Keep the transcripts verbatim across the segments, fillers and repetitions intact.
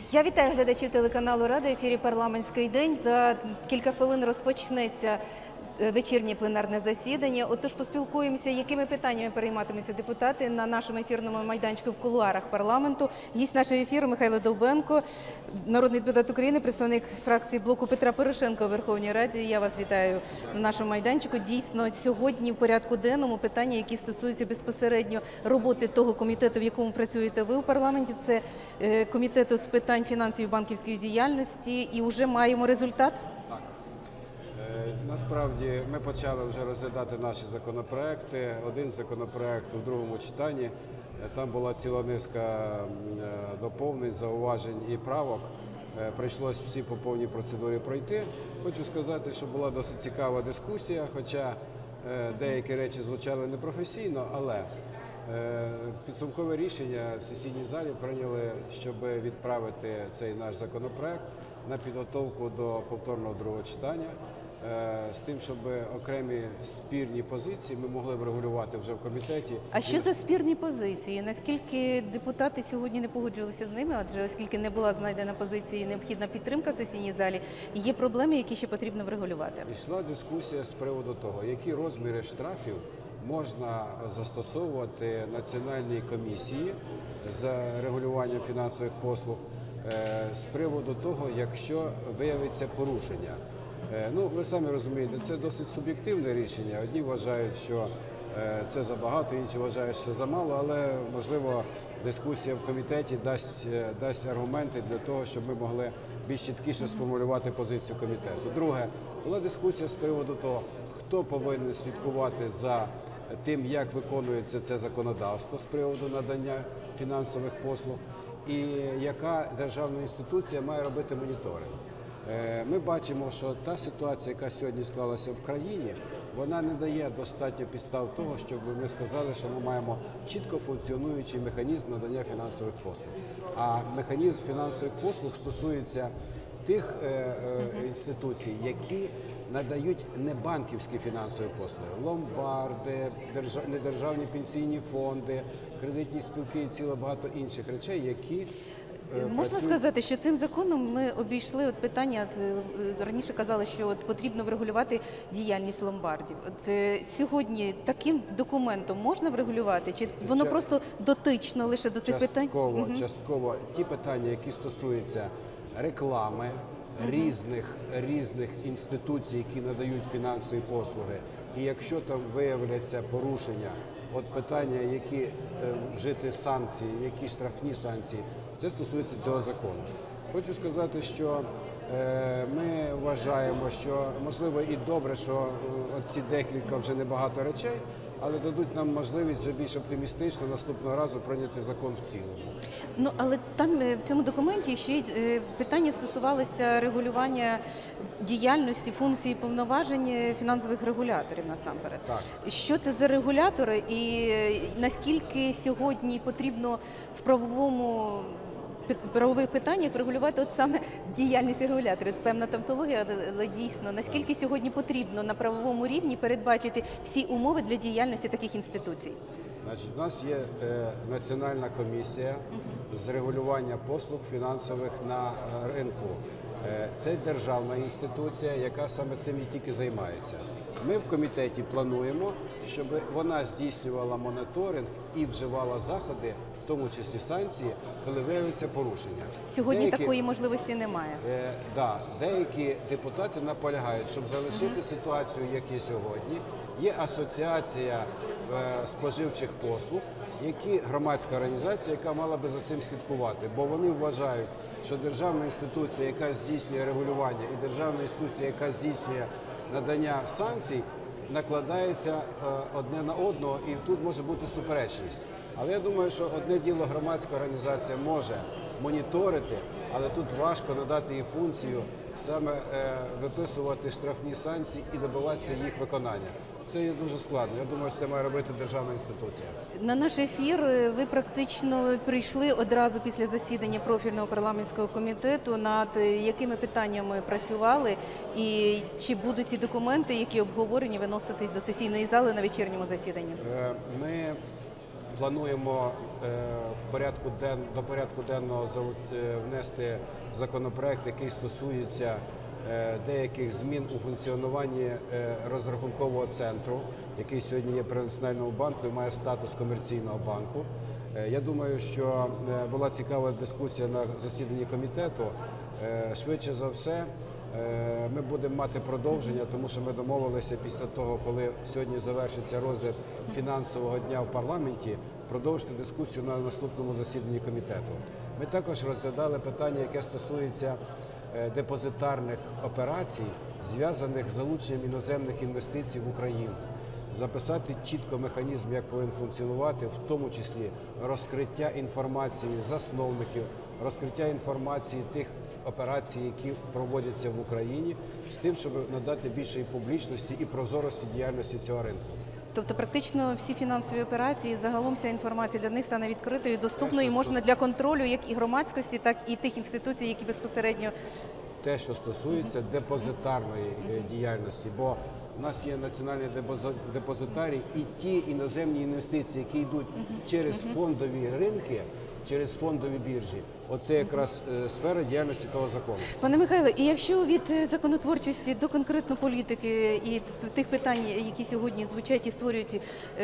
Я вітаю глядачів телеканалу «Рада». В ефірі «Парламентський день». За кілька хвилин розпочнеться вечірнє пленарне засідання. Отож, поспілкуємося, якими питаннями перейматимуться депутати на нашому ефірному майданчику в кулуарах парламенту. Гість нашого ефіру Михайло Довбенко, народний депутат України, представник фракції блоку Петра Порошенка у Верховній Раді. Я вас вітаю на нашому майданчику. Дійсно, сьогодні в порядку денному питання, які стосуються безпосередньо роботи того комітету, в якому працюєте ви у парламенті. Це комітету з питань фінансів і банківської діяльності. І вже маємо результат? Так. Насправді ми почали вже розглядати наші законопроекти. Один законопроект у другому читанні. Там була ціла низка доповнень, зауважень і правок. Прийшлося всі по повній процедурі пройти. Хочу сказати, що була досить цікава дискусія, хоча деякі речі звучали непрофесійно, але підсумкове рішення в сесійній залі прийняли, щоб відправити цей наш законопроект на підготовку до повторного другого читання, з тим, щоб окремі спірні позиції ми могли врегулювати вже в комітеті. А що за спірні позиції? Наскільки депутати сьогодні не погоджувалися з ними, адже оскільки не була знайдена позиція і необхідна підтримка в сесійній залі, є проблеми, які ще потрібно врегулювати? Йшла дискусія з приводу того, які розміри штрафів можна застосовувати Національній комісії з регулювання фінансових послуг з приводу того, якщо виявиться порушення. Ну, ви самі розумієте, це досить суб'єктивне рішення. Одні вважають, що це забагато, інші вважають, що замало, але, можливо, дискусія в комітеті дасть, дасть аргументи для того, щоб ми могли більш чіткіше сформулювати позицію комітету. Друге, була дискусія з приводу того, хто повинен слідкувати за тим, як виконується це законодавство з приводу надання фінансових послуг і яка державна інституція має робити моніторинг. Ми бачимо, що та ситуація, яка сьогодні склалася в країні, вона не дає достатньо підстав того, щоб ми сказали, що ми маємо чітко функціонуючий механізм надання фінансових послуг. А механізм фінансових послуг стосується тих інституцій, які надають небанківські фінансові послуги – ломбарди, недержавні пенсійні фонди, кредитні спілки і ціле багато інших речей, які можна працюють... сказати, що цим законом ми обійшли от питання, от, раніше казали, що от потрібно врегулювати діяльність ломбардів. От, сьогодні таким документом можна врегулювати? Чи воно Ча... просто дотично лише до цих частково, питань? Частково. Ті питання, які стосуються реклами, угу. різних, різних інституцій, які надають фінансові послуги, і якщо там виявляться порушення, от питання, які вжити санкції, які штрафні санкції, це стосується цього закону. Хочу сказати, що е, ми вважаємо, що можливо і добре, що ці декілька вже небагато речей, але дадуть нам можливість вже більш оптимістично наступного разу прийняти закон в цілому. Ну, але там в цьому документі ще питання стосувалося регулювання діяльності, функцій і повноважень фінансових регуляторів насамперед. Так. Що це за регулятори і наскільки сьогодні потрібно в правовому правових питаннях регулювати от саме діяльність регуляторів? Певна тавтологія, але дійсно, наскільки сьогодні потрібно на правовому рівні передбачити всі умови для діяльності таких інституцій? Значить, у нас є е, Національна комісія з регулювання послуг фінансових на ринку. Е, це державна інституція, яка саме цим і тільки займається. Ми в комітеті плануємо, щоб вона здійснювала моніторинг і вживала заходи, в тому числі санкції, коли виявиться порушення. Сьогодні деякі, такої можливості немає. Е, да, деякі депутати наполягають, щоб залишити uh-huh. ситуацію, як є сьогодні. Є асоціація е, споживчих послуг, які громадська організація, яка мала би за цим слідкувати, бо вони вважають, що державна інституція, яка здійснює регулювання, і державна інституція, яка здійснює надання санкцій, накладається е, одне на одного, і тут може бути суперечність. Але я думаю, що одне діло громадська організація може моніторити, але тут важко надати їй функцію саме е, виписувати штрафні санкції і добиватися їх виконання. Це є дуже складно. Я думаю, що це має робити державна інституція. На наш ефір ви практично прийшли одразу після засідання профільного парламентського комітету. Над якими питаннями працювали і чи будуть ці документи, які обговорені, виноситись до сесійної зали на вечірньому засіданні? Ми плануємо в порядку ден... до порядку денного внести законопроект, який стосується деяких змін у функціонуванні розрахункового центру, який сьогодні є при Національному банку і має статус комерційного банку. Я думаю, що була цікава дискусія на засіданні комітету. Швидше за все, ми будемо мати продовження, тому що ми домовилися після того, коли сьогодні завершиться розгляд фінансового дня в парламенті, продовжити дискусію на наступному засіданні комітету. Ми також розглядали питання, яке стосується депозитарних операцій, зв'язаних з залученням іноземних інвестицій в Україну. Записати чітко механізм, як повинен функціонувати, в тому числі розкриття інформації засновників, розкриття інформації тих операцій, які проводяться в Україні, з тим, щоб надати більшої публічності і прозорості діяльності цього ринку. Тобто практично всі фінансові операції, загалом вся інформація для них стане відкритою, доступною і можна для контролю як і громадськості, так і тих інституцій, які безпосередньо… Те, що стосується депозитарної діяльності, бо у нас є національний депозитарій і ті іноземні інвестиції, які йдуть через фондові ринки, через фондові біржі. Оце якраз сфера діяльності того закону. Пане Михайло, і якщо від законотворчості до конкретно політики і тих питань, які сьогодні звучать і створюють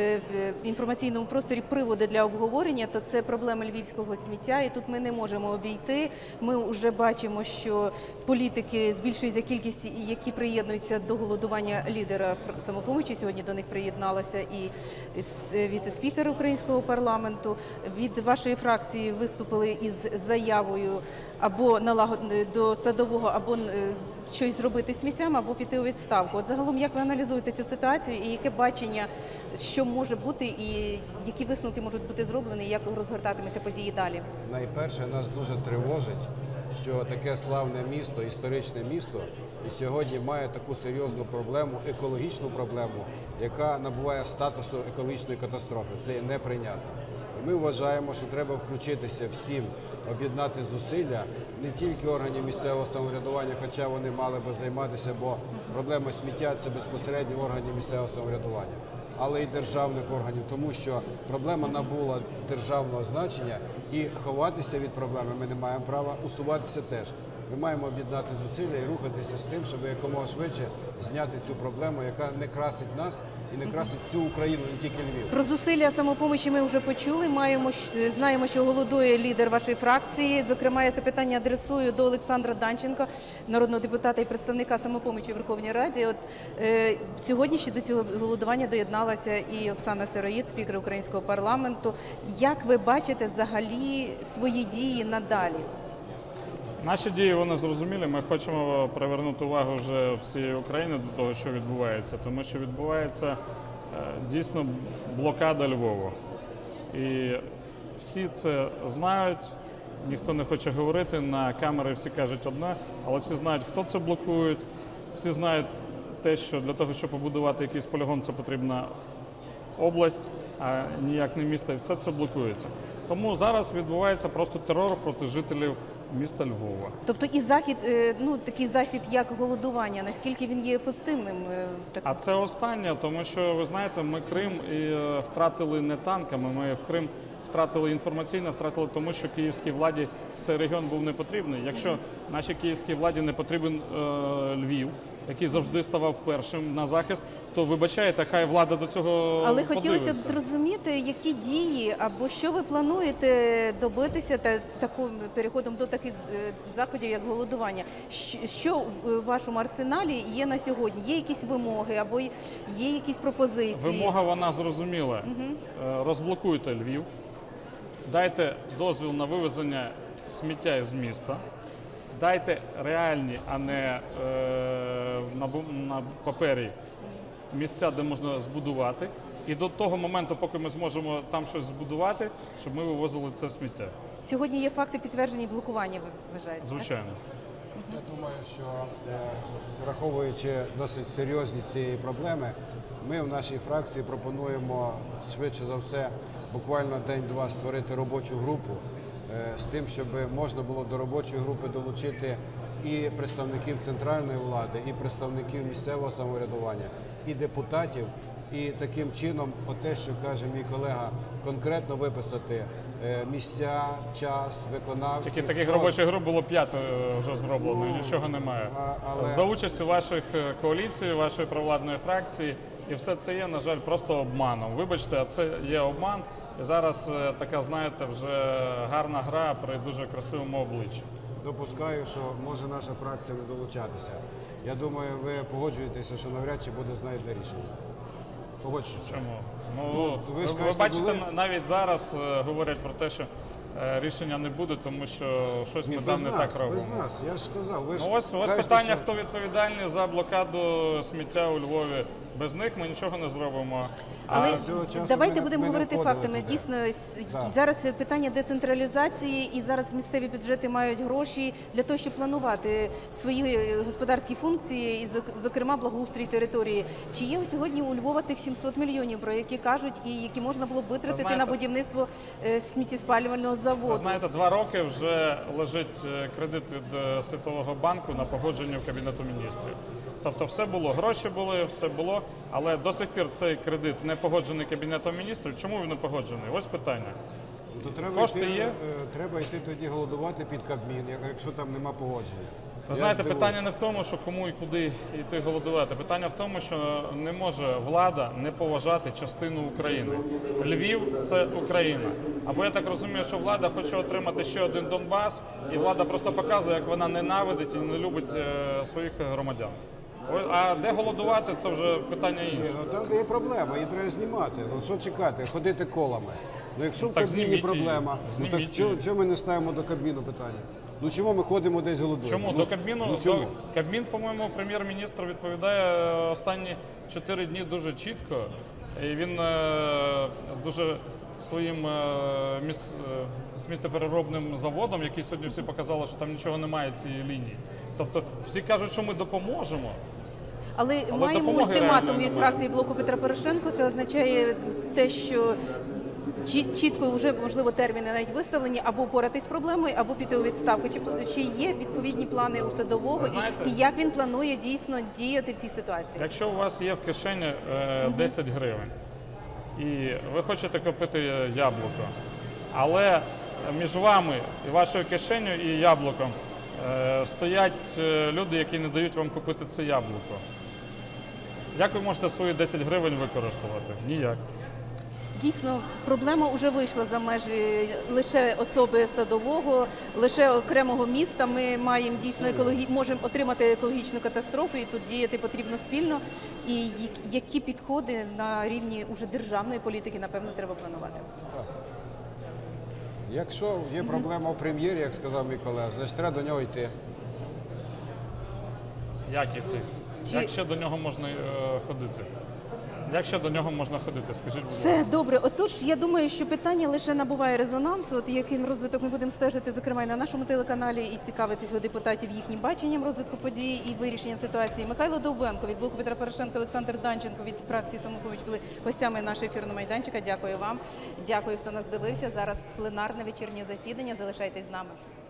в інформаційному просторі приводи для обговорення, то це проблема львівського сміття, і тут ми не можемо обійти. Ми вже бачимо, що політики збільшується кількість, які приєднуються до голодування лідера «Самопомочі». Сьогодні до них приєдналася і віце-спікер українського парламенту. Від вашої фракції виступили із заявою або до Садового, або щось зробити з сміттям, або піти у відставку. От загалом, як ви аналізуєте цю ситуацію і яке бачення, що може бути і які висновки можуть бути зроблені, як розгортатимуться події далі? Найперше, нас дуже тривожить, що таке славне місто, історичне місто, і сьогодні має таку серйозну проблему, екологічну проблему, яка набуває статусу екологічної катастрофи. Це є неприйнятно. Ми вважаємо, що треба включитися всім, об'єднати зусилля не тільки органів місцевого самоврядування, хоча вони мали би займатися, бо проблема сміття – це безпосередньо органів місцевого самоврядування, але й державних органів, тому що проблема набула державного значення і ховатися від проблеми ми не маємо права, усуватися теж. Ми маємо об'єднати зусилля і рухатися з тим, щоб якомога швидше зняти цю проблему, яка не красить нас і не красить цю Україну, не тільки Львів. Про зусилля «Самопомочі» ми вже почули. Маємо, знаємо, що голодує лідер вашої фракції. Зокрема, я це питання адресую до Олександра Данченка, народного депутата і представника «Самопомочі» у Верховній Раді. От е, сьогодні ще до цього голодування доєдналася і Оксана Сироїд, спікер українського парламенту. Як ви бачите взагалі свої дії надалі? Наші дії, вони зрозумілі. Ми хочемо привернути увагу вже всієї України до того, що відбувається. Тому що відбувається дійсно блокада Львова. І всі це знають, ніхто не хоче говорити, на камери всі кажуть одне, але всі знають, хто це блокує, всі знають те, що для того, щоб побудувати якийсь полігон, це потрібна область, а ніяк не місто, і все це блокується. Тому зараз відбувається просто терор проти жителів міста Львова. Тобто і захід, ну такий засіб, як голодування, наскільки він є ефективним? А це останнє, тому що, ви знаєте, ми Крим і втратили не танками, ми в Крим втратили інформаційно, втратили тому, що київській владі цей регіон був не потрібний. Якщо нашій київській владі не потрібен е, Львів, який завжди ставав першим на захист, то вибачайте, хай влада до цього Але подивиться. хотілося б зрозуміти, які дії або що ви плануєте добитися та, таку, переходом до таких е, заходів, як голодування. Що, що в вашому арсеналі є на сьогодні? Є якісь вимоги або є якісь пропозиції? Вимога, вона зрозуміла. Угу. Розблокуйте Львів, дайте дозвіл на вивезення сміття із міста, дайте реальні, а не е, на, на папері місця, де можна збудувати. І до того моменту, поки ми зможемо там щось збудувати, щоб ми вивозили це сміття. Сьогодні є факти підтверджені блокування, ви вважаєте? Звичайно. Я думаю, що враховуючи досить серйозність цієї проблеми, ми в нашій фракції пропонуємо швидше за все буквально день-два створити робочу групу з тим, щоб можна було до робочої групи долучити і представників центральної влади, і представників місцевого самоврядування, і депутатів, і таким чином, те, що каже мій колега, конкретно виписати е, місця, час, виконавців. Тільки таких хто- робочих груп було п'ять е, вже зроблено, Ну, нічого немає. а- але- За участю ваших е, коаліцій, вашої провладної фракції, і все це є, на жаль, просто обманом. Вибачте, а це є обман. І зараз е, така, знаєте, вже гарна гра при дуже красивому обличчі. Допускаю, що може наша фракція не долучатися. Я думаю, ви погоджуєтеся, що навряд чи буде знайдене рішення. Погоджуюся. Чому? Ну, ви ви, ж ви кажете, бачите, були- на- навіть зараз е, говорять про те, що е, рішення не буде, тому що щось Ні, ми без там не нас, так робимо. без нас. Я ж сказав, ви ж Ну, ось, ось кажете, питання, що- хто відповідальний за блокаду сміття у Львові. Без них ми нічого не зробимо. Але цього часу давайте ми не- будемо ми не говорити входили фактами. туди. Дійсно, с- Так. зараз питання децентралізації, і зараз місцеві бюджети мають гроші для того, щоб планувати свої господарські функції, і зок- зокрема благоустрій території. Чи є сьогодні у Львова тих сімсот мільйонів, про які кажуть, і які можна було б витратити знаєте- на будівництво е, сміттєспалювального заводу? Ви знаєте, два роки вже лежить е, кредит від е, Світового банку на погодженні в Кабінету міністрів. Тобто все було, гроші були, все було, але до сих пір цей кредит не погоджений Кабінетом міністрів. Чому він не погоджений? Ось питання. То треба Кошти йти, є? е, треба йти тоді голодувати під Кабмін, як- якщо там нема погодження. Ви Я знаєте, дивуюсь. питання не в тому, що кому і куди йти голодувати. Питання в тому, що не може влада не поважати частину України. Львів це Україна. Або я так розумію, що влада хоче отримати ще один Донбас, і влада просто показує, як вона ненавидить і не любить е, своїх громадян. Ой, а де голодувати, це вже питання інше. Ну, там є проблема, її треба знімати. Ну, що чекати, ходити колами. Ну, якщо в Так Кабміні зніміть проблема, її, ну, так зніміть чого, її. чого ми не ставимо до Кабміну питання? Ну чому ми ходимо десь голодуємо? Чому? Ну, До Кабміну, ну, чому? до Кабмін, по-моєму, прем'єр-міністр відповідає е, останні чотири дні дуже чітко. І він е, дуже своїм е, міс, е, сміттєпереробним заводом, який сьогодні всі показали, що там нічого немає цієї лінії. Тобто всі кажуть, що ми допоможемо. Але, Але маємо допомоги ультиматум реальної від немає. фракції блоку Петра Порошенко. Це означає те, що чі- чітко вже можливо терміни навіть виставлені, або впоратись з проблемою, або піти у відставку. Чи, пл- чи є відповідні плани у Садового, Ви знаєте- і, і як він планує дійсно діяти в цій ситуації? Якщо у вас є в кишені е, десять гривень і ви хочете купити яблуко, але між вами і вашою кишенею і яблуком е, стоять е, люди, які не дають вам купити це яблуко. Як ви можете свої десять гривень використовувати? Ніяк. Дійсно, проблема вже вийшла за межі лише особи Садового, лише окремого міста. Ми маємо дійсно екологі... можемо отримати екологічну катастрофу, і тут діяти потрібно спільно. І які- які підходи на рівні уже державної політики, напевно, треба планувати. Якщо є проблема у прем'єрі, як сказав мій колега, значить треба до нього йти. Як іти? Чи- Як ще до нього можна е, ходити? Як ще до нього можна ходити? Скажіть, будь ласка. Все добре. Отож, я думаю, що питання лише набуває резонансу. От яким розвиток ми будемо стежити, зокрема і на нашому телеканалі, і цікавитись у депутатів їхнім баченням розвитку подій і вирішення ситуації. Михайло Довбенко від блоку Петра Порошенка, Олександр Данченко від фракції «Самопоміч» були гостями нашого ефірного майданчика. Дякую вам. Дякую, хто нас дивився. Зараз пленарне вечірнє засідання. Залишайтесь з нами.